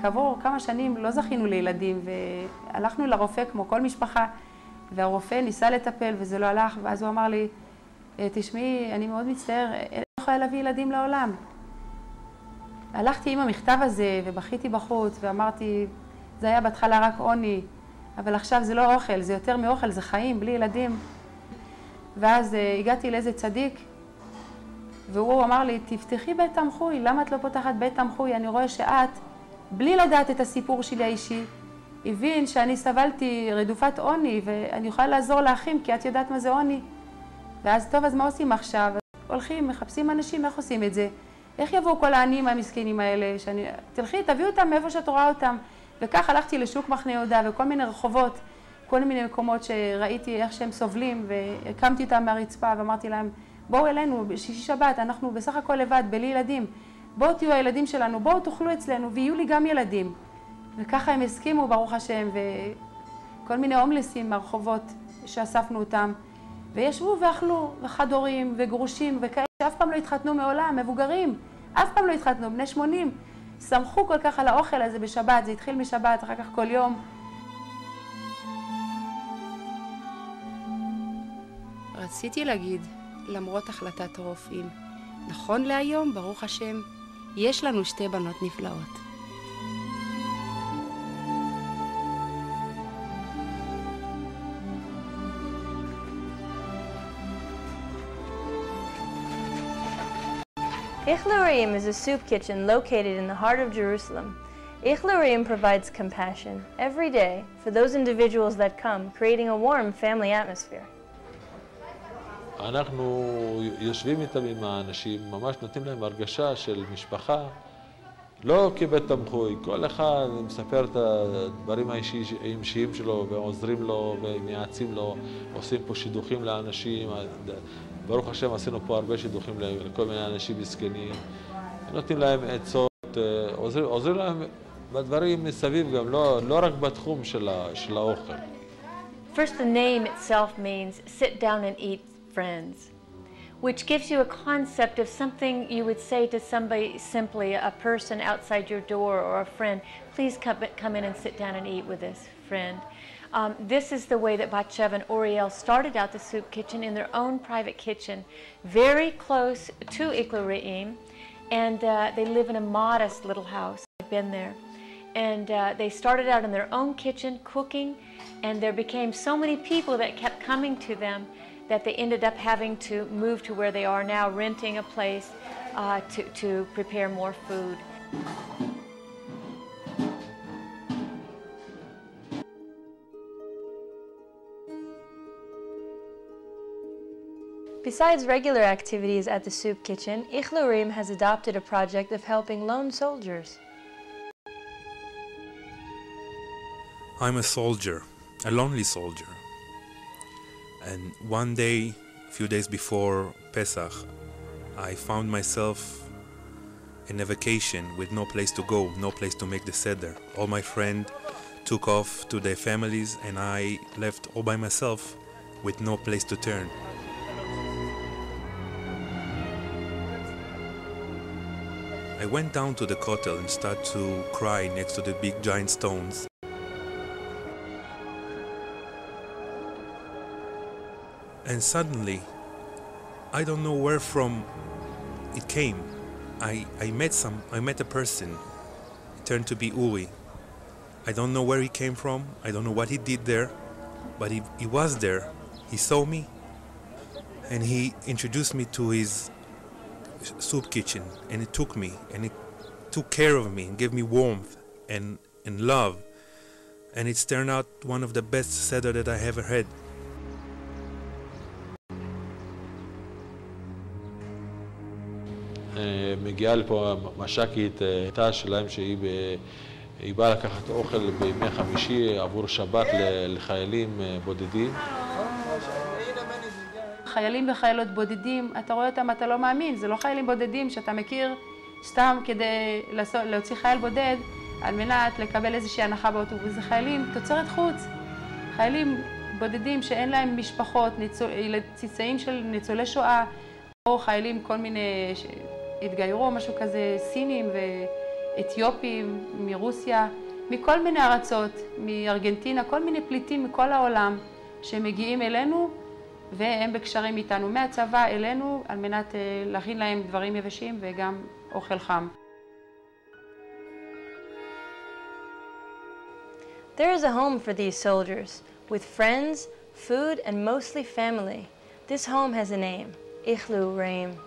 כעבור כמה שנים לא זכינו לילדים, והלכנו לרופא כמו כל משפחה, והרופא ניסה לטפל וזה לא הלך, ואז הוא אמר לי, תשמעי, אני מאוד מצטער, אני לא יכולה להביא ילדים לעולם. הלכתי עם המכתב הזה ובכיתי בחוץ ואמרתי, זה היה בהתחלה רק עוני, אבל עכשיו זה לא אוכל, זה יותר מאוכל, זה חיים, בלי ילדים. ואז הגעתי לאיזה צדיק, והוא אמר לי, תפתחי בית תמחוי, למה את לא פותחת בית תמחוי? אני רואה שאת, בלי לדעת את הסיפור שלי האישי, הבין שאני סבלתי רדופת עוני, ואני יכולה לעזור לאחים, כי את יודעת מה זה עוני. ואז טוב, אז מה עושים עכשיו? הולכים, מחפשים אנשים, איך עושים את זה? איך יבואו כל העניים המסכנים האלה? תלכי, תביאו אותם מאיפה שאת רואה אותם. וכך הלכתי לשוק מחנה יהודה וכל מיני רחובות, כל מיני מקומות שראיתי איך שהם סובלים, והקמתי אותם מהרצפה ואמרתי להם, בואו אלינו, בשישי שבת, אנחנו בסך הכל לבד, בלי ילדים. בואו תהיו הילדים שלנו, בואו תאכלו אצלנו, ויהיו לי גם ילדים. וככה הם הסכימו, ברוך השם, וכל מיני הומלסים מהרחובות שאספנו אותם. וישבו ואכלו, וחד הורים וגרושים וכאלה שאף פעם לא התחתנו מעולם, מבוגרים, אף פעם לא התחתנו, בני 80. שמחו כל כך על האוכל הזה בשבת, זה התחיל משבת, אחר כך כל יום. רציתי להגיד, למרות החלטת הרופאים, נכון להיום, ברוך השם, יש לנו 2 בנות נפלאות. Ichlurim is a soup kitchen located in the heart of Jerusalem. Ichlurim provides compassion every day for those individuals that come, creating a warm family atmosphere. אנחנו יושבים איתם עם האנשים, ממש נותנים להם הרגשה של משפחה, לא כבית תמחוי, כל אחד מספר את הדברים האישיים שלו ועוזרים לו ומייעצים לו, עושים פה שידוכים לאנשים, ברוך השם עשינו פה הרבה שידוכים לכל מיני אנשים מסכנים, נותנים להם עצות, עוזרים להם בדברים מסביב גם, לא רק בתחום של האוכל. First, the name itself means sit down and eat friends, which gives you a concept of something you would say to somebody simply, a person outside your door or a friend, please come in and sit down and eat with this friend. This is the way that Batsheva and Oriel started out the soup kitchen in their own private kitchen, very close to Ichlurim, and they live in a modest little house. I've been there. And they started out in their own kitchen cooking, and there became so many people that kept coming to them that they ended up having to move to where they are now, renting a place to prepare more food. Besides regular activities at the soup kitchen, Ichlurim has adopted a project of helping lone soldiers. I'm a soldier, a lonely soldier. And one day, a few days before Pesach, I found myself in a vacation with no place to go, no place to make the Seder. All my friends took off to their families and I left all by myself with no place to turn. I went down to the Kotel and started to cry next to the big giant stones. And suddenly, I don't know where from it came. I met a person. It turned to be Uri. I don't know where he came from. I don't know what he did there, but he was there. He saw me, and he introduced me to his soup kitchen, and he took me, and he took care of me, and gave me warmth and love. And it's turned out one of the best Seder that I ever had. מגיעה לפה מש"קית תא שלהם שהיא באה לקחת אוכל בימי חמישי עבור שבת לחיילים בודדים. חיילים וחיילות בודדים, אתה רואה אותם, אתה לא מאמין, זה לא חיילים בודדים שאתה מכיר סתם כדי להוציא חייל בודד על מנת לקבל איזושהי הנחה באוטובוס. זה חיילים תוצרת חוץ, חיילים בודדים שאין להם משפחות, צאצאים של ניצולי שואה, או חיילים כל מיני התגיירו, משהו כזה, סינים אתיופים, מרוסיה, מכל מיני ארצות, מארגנטינה, כל מיני פליטים מכל העולם שמגיעים אלינו והם בקשרים איתנו מהצבא אלינו על מנת להכין להם דברים יבשים וגם אוכל חם. There is a home for these soldiers, with friends, food, and mostly family. This home has a name, Ichlu Reim.